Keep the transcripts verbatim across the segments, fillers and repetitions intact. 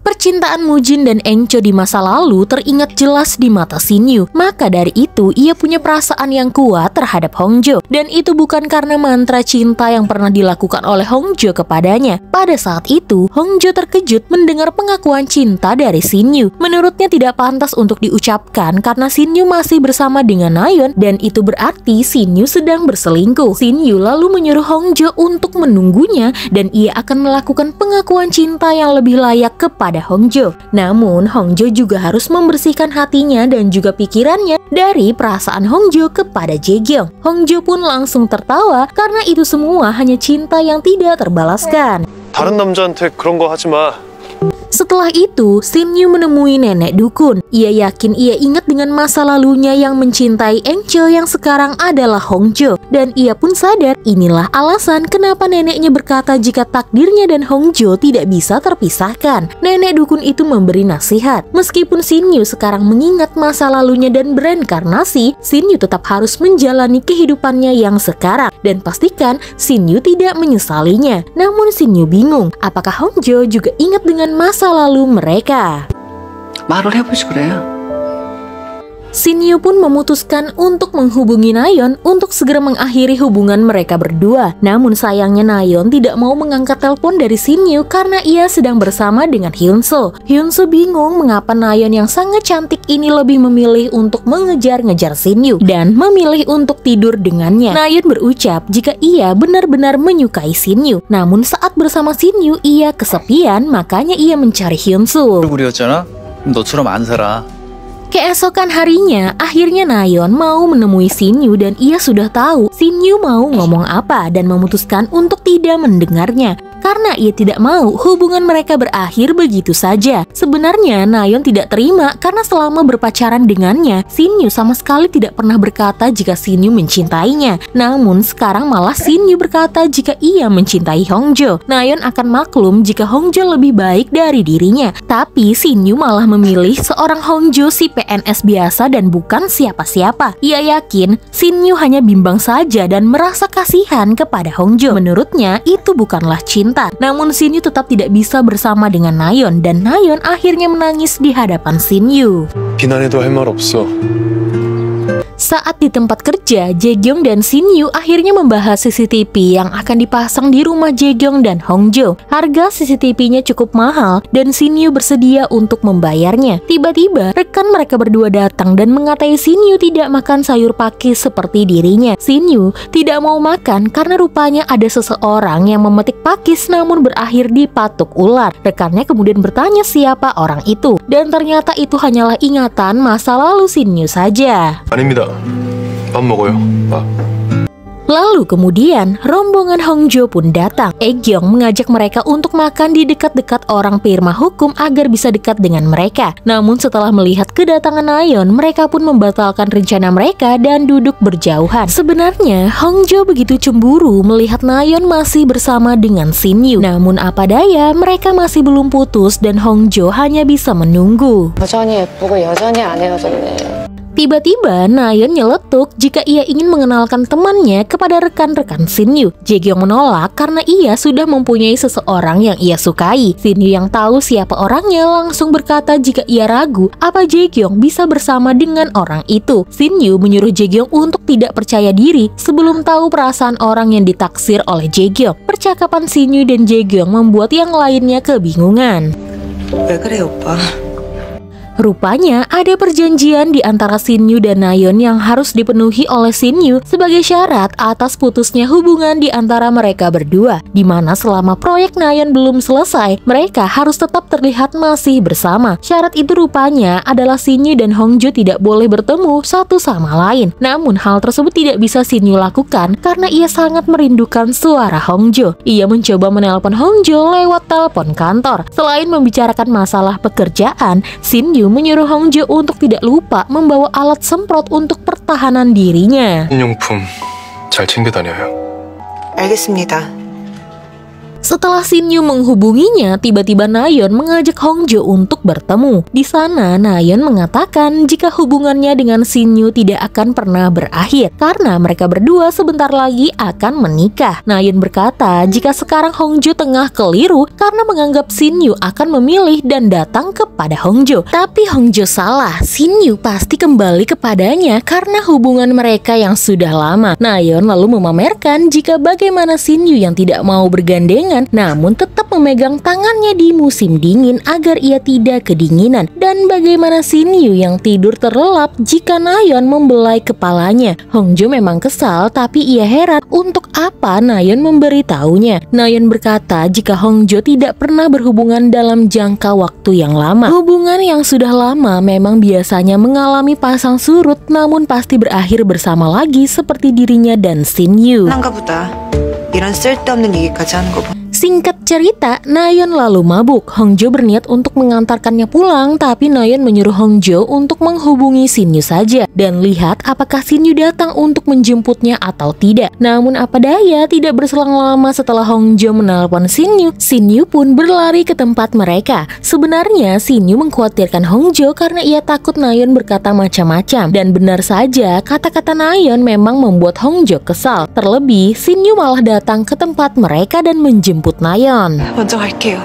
Percintaan Mujin dan Engcho di masa lalu teringat jelas di mata Shin-yu. Maka dari itu ia punya perasaan yang kuat terhadap Hongjo. Dan itu bukan karena mantra cinta yang pernah dilakukan oleh Hongjo kepadanya. Pada saat itu Hongjo terkejut mendengar pengakuan cinta dari Shin-yu. Menurutnya tidak pantas untuk diucapkan karena Shin-yu masih bersama dengan Nayeon dan itu berarti Shin-yu sedang berselingkuh. Shin-yu lalu menyuruh Hongjo untuk menunggunya dan ia akan melakukan pengakuan cinta yang lebih layak kepada Hongjo. Namun Hongjo juga harus membersihkan hatinya dan juga pikirannya dari perasaan Hongjo kepada Jae-kyung. Hongjo pun langsung tertawa karena itu semua hanya cinta yang tidak terbalaskan. 다른 남자한테 그런 거 하지 마. Setelah itu, Shin-yu menemui nenek dukun. Ia yakin ia ingat dengan masa lalunya yang mencintai Engcho yang sekarang adalah Hongjo. Dan ia pun sadar inilah alasan kenapa neneknya berkata jika takdirnya dan Hongjo tidak bisa terpisahkan. Nenek dukun itu memberi nasihat. Meskipun Shin-yu sekarang mengingat masa lalunya dan bereinkarnasi, Shin-yu tetap harus menjalani kehidupannya yang sekarang. Dan pastikan Shin-yu tidak menyesalinya. Namun Shin-yu bingung, apakah Hongjo juga ingat dengan masa lalu mereka. 말을 해보지 그래요. Shin-yu pun memutuskan untuk menghubungi Nayeon untuk segera mengakhiri hubungan mereka berdua. Namun sayangnya Nayeon tidak mau mengangkat telepon dari Shin-yu karena ia sedang bersama dengan Hyun-soo. Hyun-soo bingung mengapa Nayeon yang sangat cantik ini lebih memilih untuk mengejar-ngejar Shin-yu dan memilih untuk tidur dengannya. Nayeon berucap jika ia benar-benar menyukai Shin-yu. Namun saat bersama Shin-yu ia kesepian, makanya ia mencari Hyun-soo. 얼굴이었잖아. 너처럼 안 살아. Keesokan harinya, akhirnya Nayeon mau menemui Shin-yu dan ia sudah tahu Shin-yu mau ngomong apa dan memutuskan untuk tidak mendengarnya. Karena ia tidak mau hubungan mereka berakhir begitu saja. Sebenarnya Nayeon tidak terima karena selama berpacaran dengannya, Shin-yu sama sekali tidak pernah berkata jika Shin-yu mencintainya. Namun sekarang malah Shin-yu berkata jika ia mencintai Hongjo. Nayeon akan maklum jika Hongjo lebih baik dari dirinya. Tapi Shin-yu malah memilih seorang Hongjo si P N S biasa dan bukan siapa-siapa. Ia yakin Shin-yu hanya bimbang saja dan merasa kasihan kepada Hongjo. Menurutnya itu bukanlah cinta. Namun Shin-yu tetap tidak bisa bersama dengan Nayeon dan Nayeon akhirnya menangis di hadapan Shin-yu. 비난해도 할 말 없어. Saat di tempat kerja, Jae-kyung dan Shin-yu akhirnya membahas C C T V yang akan dipasang di rumah Jae-kyung dan Hongjo. Harga C C T V-nya cukup mahal dan Shin-yu bersedia untuk membayarnya. Tiba-tiba, rekan mereka berdua datang dan mengatai Shin-yu tidak makan sayur pakis seperti dirinya. Shin-yu tidak mau makan karena rupanya ada seseorang yang memetik pakis namun berakhir di patuk ular. Rekannya kemudian bertanya siapa orang itu dan ternyata itu hanyalah ingatan masa lalu Shin-yu saja. 아닙니다. 밥 먹어요. 밥. Lalu kemudian rombongan Hongjo pun datang. Aegyeong mengajak mereka untuk makan di dekat-dekat orang firma hukum agar bisa dekat dengan mereka. Namun setelah melihat kedatangan Nayeon, mereka pun membatalkan rencana mereka dan duduk berjauhan. Sebenarnya Hongjo begitu cemburu melihat Nayeon masih bersama dengan Shin-yu. Namun apa daya, mereka masih belum putus dan Hongjo hanya bisa menunggu. 여전히 예쁘고 여전히 안 헤어졌네. Tiba-tiba Nayeon nyeletuk jika ia ingin mengenalkan temannya kepada rekan-rekan Shin-yu. Jae-kyung menolak karena ia sudah mempunyai seseorang yang ia sukai. Shin-yu yang tahu siapa orangnya langsung berkata jika ia ragu apa Jae-kyung bisa bersama dengan orang itu. Shin-yu menyuruh Jae-kyung untuk tidak percaya diri sebelum tahu perasaan orang yang ditaksir oleh Jae-kyung. Percakapan Shin-yu dan Jae-kyung membuat yang lainnya kebingungan. 왜 그래 오빠? Rupanya ada perjanjian di antara Shin-yu dan Nayeon yang harus dipenuhi oleh Shin-yu sebagai syarat atas putusnya hubungan di antara mereka berdua, di mana selama proyek Nayeon belum selesai, mereka harus tetap terlihat masih bersama. Syarat itu rupanya adalah Shin-yu dan Hongjo tidak boleh bertemu satu sama lain. Namun hal tersebut tidak bisa Shin-yu lakukan karena ia sangat merindukan suara Hongjo. Ia mencoba menelpon Hongjo lewat telepon kantor. Selain membicarakan masalah pekerjaan, Shin-yu menyuruh Hongjo untuk tidak lupa membawa alat semprot untuk pertahanan dirinya. 인용품 잘 챙겨 다녀요. 알겠습니다. Setelah Shin Yu menghubunginya, tiba-tiba Nayeon mengajak Hongjo untuk bertemu. Di sana, Nayeon mengatakan jika hubungannya dengan Shin Yu tidak akan pernah berakhir karena mereka berdua sebentar lagi akan menikah. Nayeon berkata jika sekarang Hongjo tengah keliru karena menganggap Shin Yu akan memilih dan datang kepada Hongjo. Tapi Hongjo salah, Shin Yu pasti kembali kepadanya karena hubungan mereka yang sudah lama. Nayeon lalu memamerkan jika bagaimana Shin Yu yang tidak mau bergandengan namun tetap memegang tangannya di musim dingin agar ia tidak kedinginan, dan bagaimana Shin Yu yang tidur terlelap jika Nayeon membelai kepalanya. Hongjo memang kesal tapi ia heran untuk apa Nayeon memberitahunya. Nayeon berkata jika Hongjo tidak pernah berhubungan dalam jangka waktu yang lama. Hubungan yang sudah lama memang biasanya mengalami pasang surut namun pasti berakhir bersama lagi seperti dirinya dan Shin Yu. 난가 보다. 이런 쓸데없는 얘기까지 하는 거 봐. Singkat cerita, Nayeon lalu mabuk. Hongjo berniat untuk mengantarkannya pulang, tapi Nayeon menyuruh Hongjo untuk menghubungi Shin Yu saja dan lihat apakah Shin Yu datang untuk menjemputnya atau tidak. Namun apa daya, tidak berselang lama setelah Hongjo menelpon Shin Yu, Shin Yu pun berlari ke tempat mereka. Sebenarnya Shin Yu mengkhawatirkan Hongjo karena ia takut Nayeon berkata macam-macam, dan benar saja kata-kata Nayeon memang membuat Hongjo kesal. Terlebih, Shin Yu malah datang ke tempat mereka dan menjemput Nayeon. 먼저 갈게요.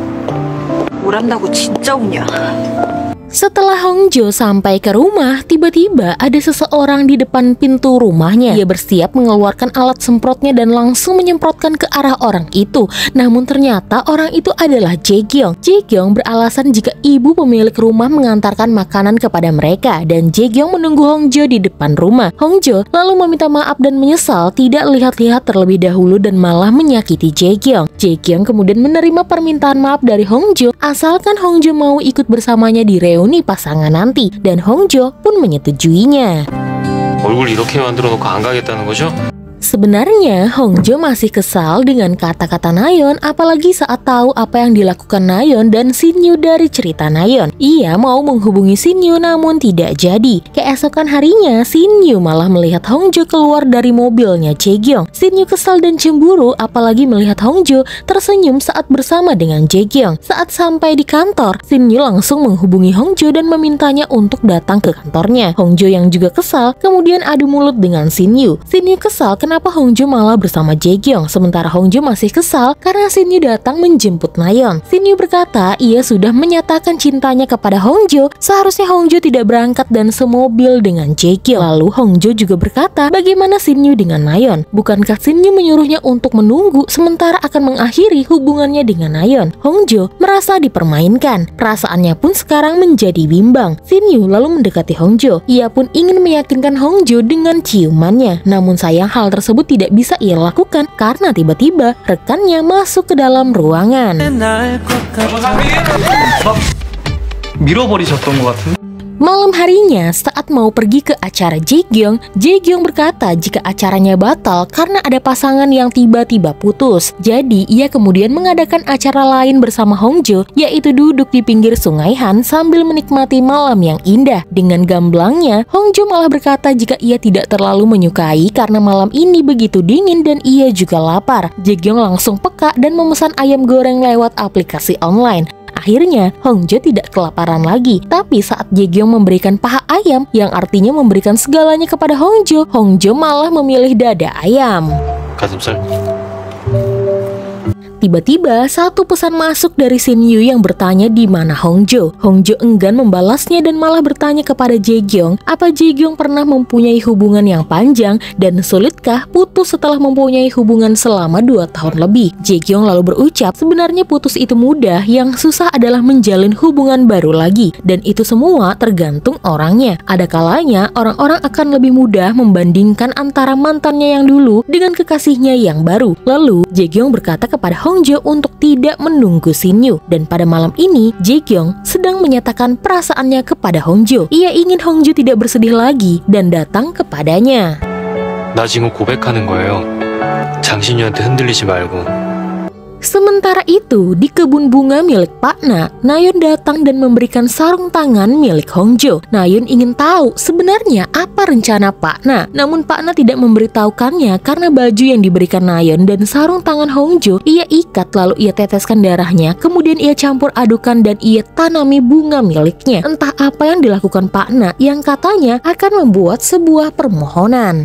오란다고 진짜 없냐? Setelah Hongjo sampai ke rumah, tiba-tiba ada seseorang di depan pintu rumahnya. Ia bersiap mengeluarkan alat semprotnya dan langsung menyemprotkan ke arah orang itu. Namun ternyata orang itu adalah Jae-kyung. Jae-kyung beralasan jika ibu pemilik rumah mengantarkan makanan kepada mereka, dan Jae-kyung menunggu Hongjo di depan rumah. Hongjo lalu meminta maaf dan menyesal tidak lihat-lihat terlebih dahulu dan malah menyakiti Jae-kyung. Jae-kyung kemudian menerima permintaan maaf dari Hongjo asalkan Hongjo mau ikut bersamanya di reuni pasangan nanti, dan Hongjo pun menyetujuinya. 얼굴 이렇게 만들어 놓고 안 가겠다는 거죠? Sebenarnya Hongjo masih kesal dengan kata-kata Nayeon, apalagi saat tahu apa yang dilakukan Nayeon dan Shin Yu dari cerita Nayeon. Ia mau menghubungi Shin Yu namun tidak jadi. Keesokan harinya Shin Yu malah melihat Hongjo keluar dari mobilnya Jae-kyung. Shin Yu kesal dan cemburu apalagi melihat Hongjo tersenyum saat bersama dengan Jae-kyung. Saat sampai di kantor, Shin Yu langsung menghubungi Hongjo dan memintanya untuk datang ke kantornya. Hongjo yang juga kesal kemudian adu mulut dengan Shin Yu. Shin Yu kesal kenapa Hongjo malah bersama Jae-kyung, sementara Hongjo masih kesal karena Shin Yu datang menjemput Nayeon. Shin Yu berkata ia sudah menyatakan cintanya kepada Hongjo, seharusnya Hongjo tidak berangkat dan semobil dengan Jae-kyung. Lalu Hongjo juga berkata bagaimana Shin Yu dengan Nayeon. Bukankah Shin Yu menyuruhnya untuk menunggu sementara akan mengakhiri hubungannya dengan Nayeon? Hongjo merasa dipermainkan, perasaannya pun sekarang menjadi bimbang. Shin Yu lalu mendekati Hongjo. Ia pun ingin meyakinkan Hongjo dengan ciumannya, namun sayang hal tersebut tidak bisa ia lakukan karena tiba-tiba rekannya masuk ke dalam ruangan. 밀어버리셨던 것 같은데? Malam harinya, saat mau pergi ke acara Jae-kyung, Jae-kyung berkata jika acaranya batal karena ada pasangan yang tiba-tiba putus. Jadi, ia kemudian mengadakan acara lain bersama Hongjo, yaitu duduk di pinggir sungai Han sambil menikmati malam yang indah. Dengan gamblangnya, Hongjo malah berkata jika ia tidak terlalu menyukai karena malam ini begitu dingin dan ia juga lapar. Jae-kyung langsung peka dan memesan ayam goreng lewat aplikasi online. Akhirnya, Hongjo tidak kelaparan lagi. Tapi saat Jae-kyung memberikan paha ayam, yang artinya memberikan segalanya kepada Hongjo, Hongjo malah memilih dada ayam. 가슴살. Tiba-tiba satu pesan masuk dari Shin Yu yang bertanya di mana Hongjo. Hongjo enggan membalasnya dan malah bertanya kepada Jae-kyung, apa Jae-kyung pernah mempunyai hubungan yang panjang dan sulitkah putus setelah mempunyai hubungan selama dua tahun lebih. Jae-kyung lalu berucap, sebenarnya putus itu mudah, yang susah adalah menjalin hubungan baru lagi, dan itu semua tergantung orangnya. Ada kalanya orang-orang akan lebih mudah membandingkan antara mantannya yang dulu dengan kekasihnya yang baru. Lalu Jae-kyung berkata kepada Hongjo untuk tidak menunggu Shin Yu, dan pada malam ini Jae-kyung sedang menyatakan perasaannya kepada Hongjo. Ia ingin Hongjo tidak bersedih lagi dan datang kepadanya. 나 지금 고백하는 거예요. 장신유한테 흔들리지 말고. Sementara itu, di kebun bunga milik Pak Na, Nayeon datang dan memberikan sarung tangan milik Hongjo. Nayeon ingin tahu sebenarnya apa rencana Pak Na, namun Pak Na tidak memberitahukannya karena baju yang diberikan Nayeon dan sarung tangan Hongjo ia ikat lalu ia teteskan darahnya, kemudian ia campur adukan dan ia tanami bunga miliknya. Entah apa yang dilakukan Pak Na yang katanya akan membuat sebuah permohonan.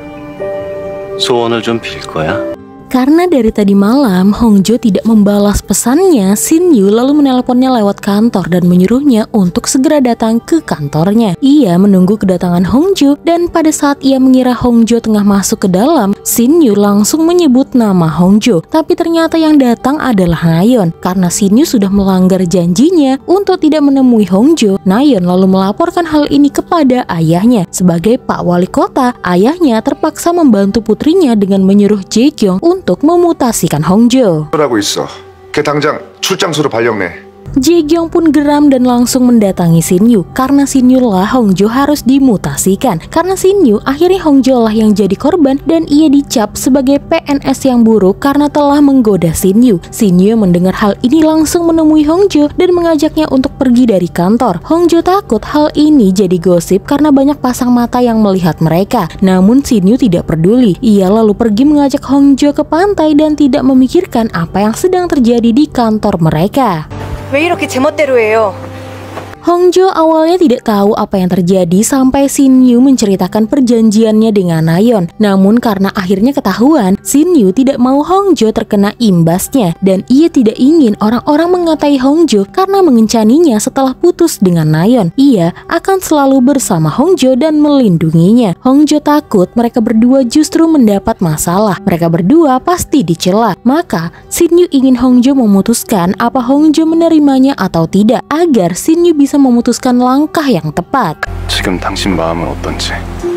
소원을 좀 빌 거야? Karena dari tadi malam Hongjo tidak membalas pesannya, Shin Yu lalu menelponnya lewat kantor dan menyuruhnya untuk segera datang ke kantornya. Ia menunggu kedatangan Hongjo dan pada saat ia mengira Hongjo tengah masuk ke dalam, Shin Yu langsung menyebut nama Hongjo. Tapi ternyata yang datang adalah Nayeon. Karena Shin Yu sudah melanggar janjinya untuk tidak menemui Hongjo, Nayeon lalu melaporkan hal ini kepada ayahnya. Sebagai Pak Wali Kota, ayahnya terpaksa membantu putrinya dengan menyuruh Jae-kyung untuk untuk memutasikan Hongjo. 하고 있어. 걔 당장 출장소로 발령내. Jae-kyung pun geram dan langsung mendatangi Shin Yu. Karena Shin Yu lah Hongjo harus dimutasikan. Karena Shin Yu akhirnya Hongjo lah yang jadi korban dan ia dicap sebagai P N S yang buruk karena telah menggoda Shin Yu. Shin Yu mendengar hal ini langsung menemui Hongjo dan mengajaknya untuk pergi dari kantor. Hongjo takut hal ini jadi gosip karena banyak pasang mata yang melihat mereka. Namun Shin Yu tidak peduli. Ia lalu pergi mengajak Hongjo ke pantai dan tidak memikirkan apa yang sedang terjadi di kantor mereka. 왜 이렇게 제멋대로 해요? Hongjo awalnya tidak tahu apa yang terjadi sampai Shin Yu menceritakan perjanjiannya dengan Nayeon. Namun karena akhirnya ketahuan, Shin Yu tidak mau Hongjo terkena imbasnya dan ia tidak ingin orang-orang mengatai Hongjo karena mengencaninya setelah putus dengan Nayeon. Ia akan selalu bersama Hongjo dan melindunginya. Hongjo takut mereka berdua justru mendapat masalah. Mereka berdua pasti dicela. Maka Shin Yu ingin Hongjo memutuskan apa Hongjo menerimanya atau tidak agar Shin Yu bisa memutuskan langkah yang tepat. 지금 당신 마음은 어떤지.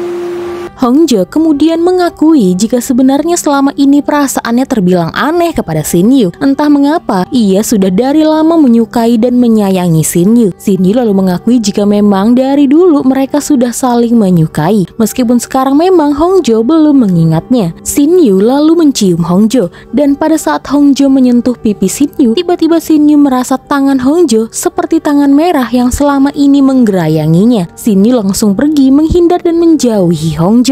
Hongjo kemudian mengakui jika sebenarnya selama ini perasaannya terbilang aneh kepada Shin Yu. Entah mengapa, ia sudah dari lama menyukai dan menyayangi Shin Yu. Shin Yu lalu mengakui jika memang dari dulu mereka sudah saling menyukai. Meskipun sekarang memang Hongjo belum mengingatnya. Shin Yu lalu mencium Hongjo. Dan pada saat Hongjo menyentuh pipi Shin Yu, tiba-tiba Shin Yu merasa tangan Hongjo seperti tangan merah yang selama ini menggerayanginya. Shin Yu langsung pergi menghindar dan menjauhi Hongjo.